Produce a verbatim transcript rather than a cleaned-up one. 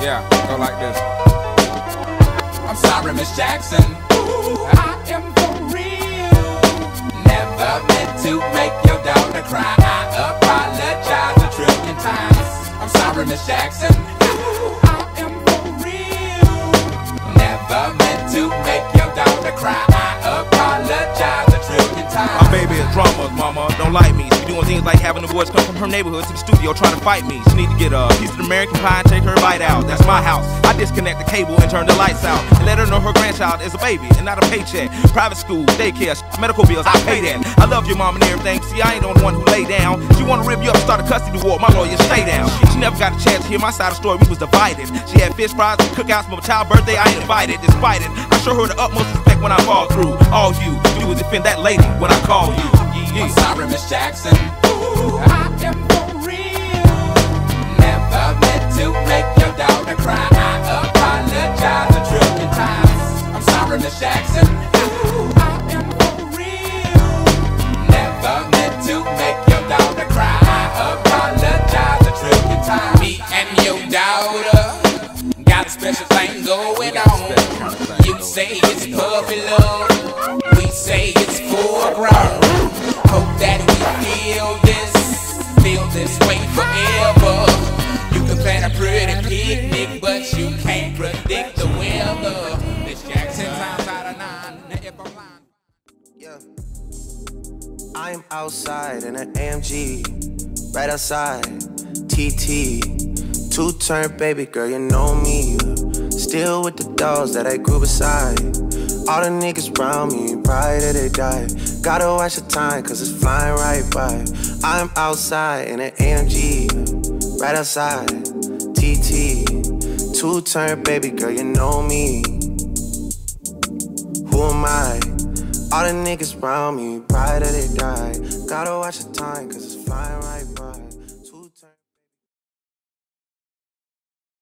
Yeah, go like this. I'm sorry, Miss Jackson. Ooh, I am for real. Never meant to make your daughter cry. I apologize a trillion times. I'm sorry, Miss Jackson. Ooh, I am for real. Never meant to make your daughter cry. I apologize a trillion times. My baby is drama, mama, don't like me. She doing things like having the boys come from her neighborhood to the studio trying to fight me. She need to get a piece of the American pie and take her bite out. That's my house. I disconnect the cable and turn the lights out and let her know her grandchild is a baby and not a paycheck. Private school, daycare, medical bills, I pay that. I love your mom and everything. See, I ain't the one who lay down. She wanna rip you up and start a custody war. My lawyer, stay down. She never got a chance to hear my side of the story. We was divided. She had fish fries and cookouts for my child's birthday. I ain't invited. Despite it, I show her the utmost respect when I fall through. All you do is defend that lady when I call you. Yeah. I'm sorry, Miss Jackson. Ooh, I am for real. Never meant to make your daughter cry. I apologize a trillion times. I'm sorry, Miss Jackson. Ooh, I am for real. Never meant to make your daughter cry. I apologize a trillion times. Me and your daughter got a special thing going on. You say it's puppy love, we say it's foreground. Hope that we feel this, feel this way forever. You can plan a pretty picnic, but you can't predict the weather. Miss Jackson, times out of nine. Now if I'm lying. Yeah. I'm outside in an A M G, right outside, T T. Two-turn baby girl, you know me. Still with the dogs that I grew beside. All the niggas around me, right till they die. Gotta watch the time, cause it's flying right by. I'm outside in an A M G, right outside, T T. Two-turn baby girl, you know me. Who am I? All the niggas around me, right till they die. Gotta watch the time, cause it's flying right by.